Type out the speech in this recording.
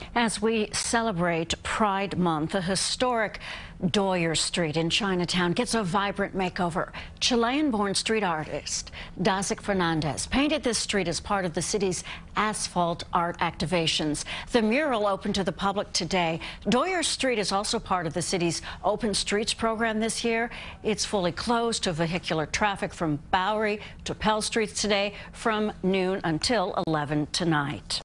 As we celebrate Pride Month, a historic Doyers Street in Chinatown gets a vibrant makeover. Chilean-born street artist Dazik Fernandez painted this street as part of the city's asphalt art activations. The mural opened to the public today. Doyers Street is also part of the city's Open Streets program this year. It's fully closed to vehicular traffic from Bowery to Pell Streets today from noon until 11 tonight.